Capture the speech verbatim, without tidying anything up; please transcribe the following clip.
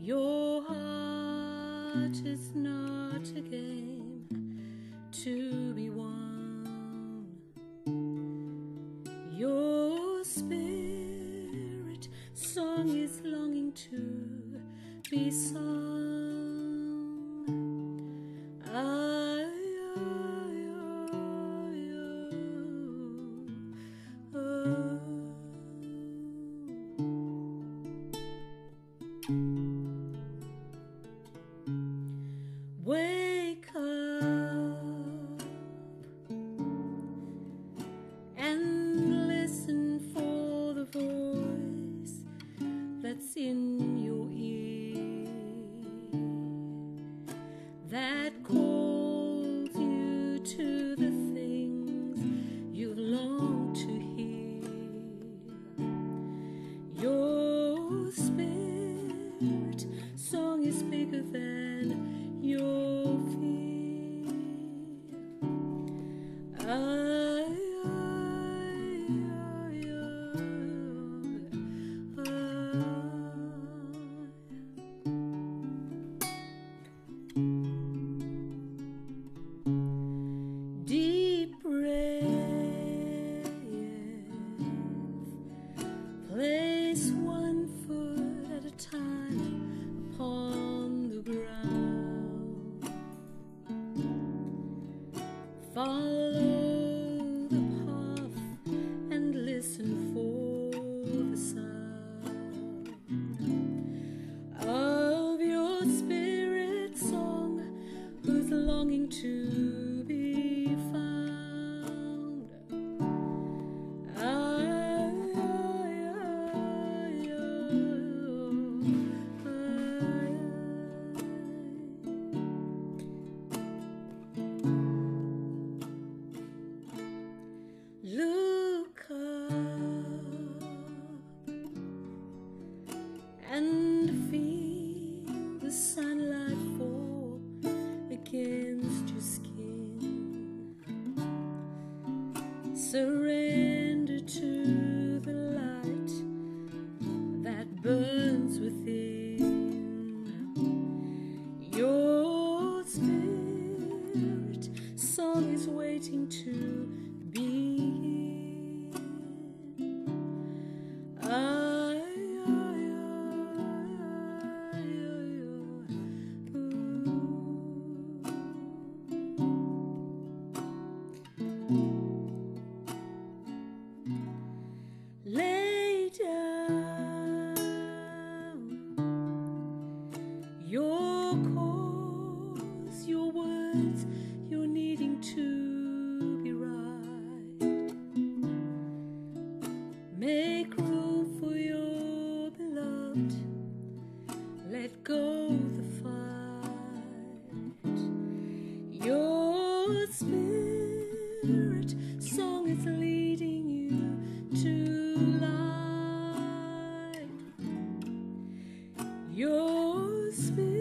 Your heart is not a game to be won. Your spirit song is longing to be sung. I, I, I, I, oh. Wake up and listen for the voice that's in your ear, that calls you to the things you've longed to hear. Your spirit song is bigger than your fear. I, I, I, I, deep breath, place one foot at a time upon the ground. Follow the path and listen for the sound of your spirit song, who's longing to be found. I, I, I, look up and feel the sunlight fall against your skin. Surrender to the light that burns within. Your spirit song is waiting to begin. I, I, I, I, lay down your cause, your words, you're needing to be right. Make room for your beloved, let go the fight. Your spirit song is leading you to light. Your spirit